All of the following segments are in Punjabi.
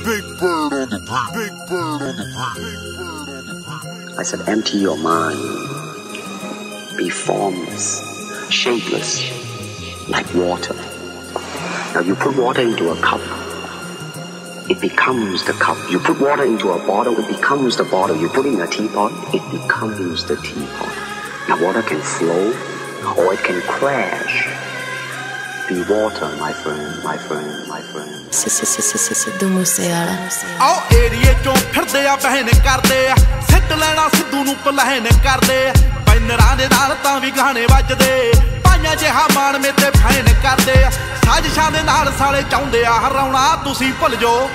Big bird on the beat. Big bird on the beat. I said, empty your mind. Be formless, shapeless, like water. Now you put water into a cup, it becomes the cup. You put water into a bottle, it becomes the bottle. You put it in a teapot, it becomes the teapot. Now water can flow or it can crash. Be water, my friend, my friend, my friend. Sidhu Moosewala आओ एरिए चों फिरदे आ बहन करदे आ सिੱਟ ਲੈਣਾ ਸਿੱਧੂ ਨੂੰ ਪਲਹਿਨ ਕਰਦੇ ਬੈਨਰਾਂ ਦੇ ਨਾਲ ਤਾਂ ਵੀ ਗਾਣੇ ਵੱਜਦੇ ਪਾਈਆਂ ਜਿਹਾ ਮਾਣ ਮੇਤੇ ਫੈਨ ਕਰਦੇ ਆ ਸਾਜ਼ਿਸ਼ਾਂ ਦੇ ਨਾਲ ਸਾਲੇ ਚਾਹੁੰਦੇ ਆ ਹਰਾਉਣਾ ਤੁਸੀਂ ਭੁੱਲ ਜਾਓ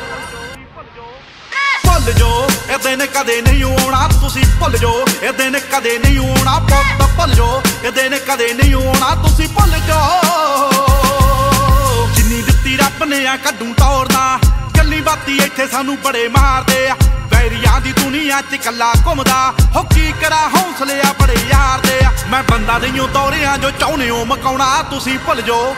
ਇਹ ਦਿਨ ਕਦੇ ਨਹੀਂ ਆਉਣਾ ਤੁਸੀਂ ਭੁੱਲ ਜਾਓ ਇਹ ਦਿਨ ਕਦੇ ਨਹੀਂ ਆਉਣਾ ਪੁੱਤ ਭੁੱਲ ਜਾਓ ਇਹ ਦਿਨ ਕਦੇ ਨਹੀਂ ਆਉਣਾ ਤੁਸੀਂ ਭੁੱਲ ਜਾਓ ਜਿੰਨੀ ਦਿੱਤੀ ਰੱਬ ਨੇ ਆ ਕੱਢੂ ਤੋੜਨਾ ਗੱਲੀ ਬਾਤੀ ਇੱਥੇ ਸਾਨੂੰ ਬੜੇ ਮਾਰਦੇ ਆ ਵੈਰੀਆਂ ਦੀ ਦੁਨੀਆ 'ਚ ਕੱਲਾ ਘੁੰਮਦਾ ਹੋ ਕੀ ਕਰਾਂ ਹੌਸਲੇ ਆ ਬੜੇ ਯਾਰ ਦੇ ਆ ਮੈਂ ਬੰਦਾ ਨਹੀਂ ਦੌਰਿਆਂ ਜੋ ਚਾਹੁੰਦੇ ਹੋ ਮਕਾਉਣਾ ਤੁਸੀਂ ਭੁੱਲ ਜਾਓ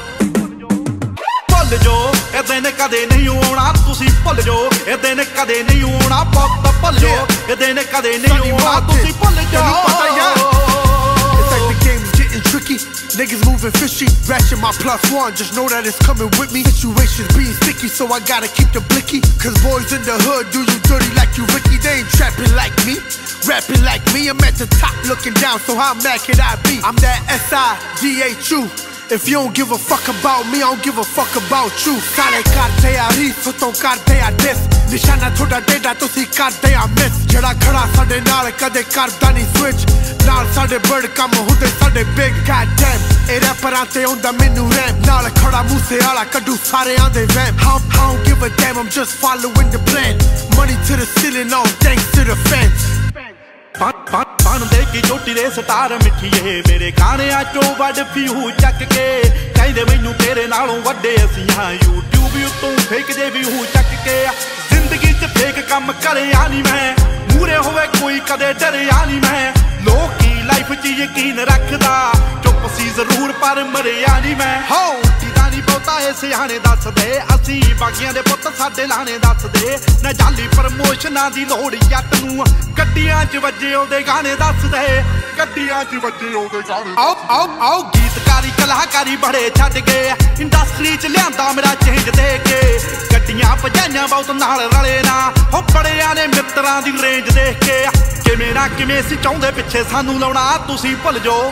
ਭੁੱਲ ਜਾਓ ਇਹ ਦਿਨ ਕਦੇ ਨਹੀਂ ਆਉਣਾ ਤੁਸੀਂ ਭੁੱਲ ਜਾਓ ਇਹ ਦਿਨ ਕਦੇ ਨਹੀਂ ਆਉਣਾ ਪੁੱਤ ਭੁੱਲ ਜਾਓ ਇਹ ਦਿਨ ਕਦੇ ਨਹੀਂ ਆਉਣਾ ਤੁਸੀਂ ਭੁੱਲ ਜਾਓ Tricky, niggas moving fishy, ratchet my +1, just know that it's coming with me. Situations being sticky, so I gotta keep the blicky. Cause boys in the hood do you dirty like you Ricky. They ain't trapping like me, rapping like me. I'm at the top looking down, so how mad could I be? I'm that S-I-D-H-U. If you don't give a fuck about me, I don't give a fuck about you. Sare karte a ris, so ton karte a dis. Nishana thoda deda, tusi karte a miss. Jada khada sade naal kade karda nahi switch. Naal sade bird kam hunde sade big goddamn. Eh rapperan te onda menu ramp. Naal khada Moosewaala kaddu sareyan de vamp. I don't give a damn, I'm just following the plan. Money to the ceiling, all thanks to the fans. ਬਣਦੇ ਕੀ ਚੋਟੀ ਦੇ ਸਟਾਰ ਮਿੱਠੀਏ ਮੇਰੇ ਗਾਣਿਆਂ ਚੋਂ ਵੱਡ ਫਿਊ ਚੱਕ ਕੇ ਕਹਿੰਦੇ ਮੈਨੂੰ ਤੇਰੇ ਨਾਲੋਂ ਵੱਡੇ ਅਸੀਂ ਹਾਂ YouTube ਉੱਤੋਂ ਫੇਕਦੇ ਵਿਊ ਚੱਕ ਕੇ ਜ਼ਿੰਦਗੀ 'ਚ ਫੇਕ ਕੰਮ ਕਰਿਆ ਨਹੀਂ ਮੈਂ ਮੂਰੇ ਹੋਵੇ ਕੋਈ ਕਦੇ ਡਰਿਆ ਨਹੀਂ ਮੈਂ ਲੋਕੀ ਲਾਈਫ 'ਚ ਯਕੀਨ ਰੱਖਦਾ ਚੁੱਪ ਸੀ ਜ਼ਰੂਰ ਪਰ ਮਰਿਆ ਨਹੀਂ ਮੈਂ ਹੋ ਜਿੱਦਾਂ ਨਹੀਂ ਬਹੁਤਾ ਇਹ ਸਿਆਣੇ ਦੱਸਦੇ ਅਸੀਂ ਬਾਗੀਆਂ ਦੇ ਪੁੱਤ ਸਾਡੇ ਲਾਣੇ ਦੱਸਦੇ ਨਾ ਜਾਲੀ ਪ੍ਰਮੋਸ਼ਨਾਂ ਦੀ ਲੋੜ ਜੱਟ ਨੂੰ ਗੱਡੀਆਂ 'ਚ ਵੱਜੇ ਉਹਦੇ ਗਾਣੇ ਦੱਸਦੇ ਗੱਡੀਆਂ 'ਚ ਵੱਜੇ ਉਹਦੇ ਗਾਣੇ ਆਓ ਗੀਤਕਾਰੀ ਕਲਾਕਾਰੀ ਬੜੇ ਛੱਡ ਗਏ ਇੰਡਸਟਰੀ 'ਚ ਲਿਆਂਦਾ ਮੇਰਾ ਚੇਂਜ ਦੇ ਕੇ ਗੱਡੀਆਂ ਭਜਾਈਆਂ ਬਹੁਤ ਨਾਲ ਰਲੇ ਨਾ ਹੋ ਬੜਿਆਂ ਨੇ ਮਿੱਤਰਾਂ ਦੀ ਰੇਂਜ ਦੇਖ ਕੇ ਕਿਵੇਂ ਨਾ ਕਿਵੇਂ ਸੀ ਚਾਹੁੰਦੇ ਪਿੱਛੇ ਸਾਨੂੰ ਲਾਉਣਾ ਤੁਸੀਂ ਭੁੱਲ ਜਾਓ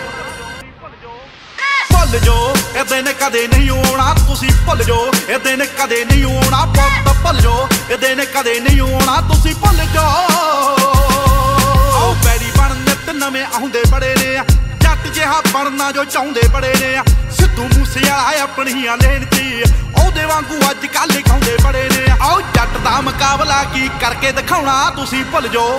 ਭੁੱਲ ਜਾਓ ਇਹ ਦਿਨ ਕਦੇ ਨਹੀਂ ਆਉਣਾ ਤੁਸੀਂ ਭੁੱਲ ਜਾਓ ਇਹ ਦਿਨ ਕਦੇ ਨਹੀਂ ਆਉਣਾ ਪੁੱਤ ਭੁੱਲ ਜਾਓ ਇਹ ਦਿਨ ਕਦੇ ਨਹੀਂ ਆਉਣਾ ਤੁਸੀਂ ਭੁੱਲ ਜਾਓ ਆਓ ਬੈਰੀ ਬਣ ਨਿੱਤ ਨਵੇਂ ਆਉਂਦੇ ਬੜੇ ਨੇ ਜੱਟ ਜਿਹਾ ਬਣਨਾ ਜੋ ਚਾਹੁੰਦੇ ਬੜੇ ਨੇ ਸਿੱਧੂ ਮੂਸੇਵਾਲਾ ਆਪਣੀਆਂ ਲੈਣ 'ਚ ਉਹਦੇ ਵਾਂਗੂ ਅੱਜ ਕੱਲ੍ਹ ਖਾਉਂਦੇ ਬੜੇ ਨੇ ਆਓ ਜੱਟ ਦਾ ਮੁਕਾਬਲਾ ਕੀ ਕਰਕੇ ਦਿਖਾਉਣਾ ਤੁਸੀਂ ਭੁੱਲ ਜਾਓ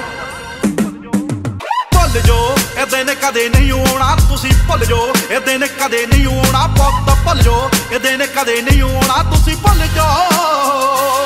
ਭੁੱਲ ਜਾਓ ਇਹ ਦਿਨ ਕਦੇ ਨਹੀਂ ਆਉਣਾ ਤੁਸੀਂ ਭੁੱਲ ਜਾਓ ਇਹ ਦਿਨ ਕਦੇ ਨਹੀਂ ਆਉਣਾ ਪੁੱਤ ਭੁੱਲ ਜਾਓ ਇਹ ਦਿਨ ਕਦੇ ਨਹੀਂ ਆਉਣਾ ਤੁਸੀਂ ਭੁੱਲ ਜਾਓ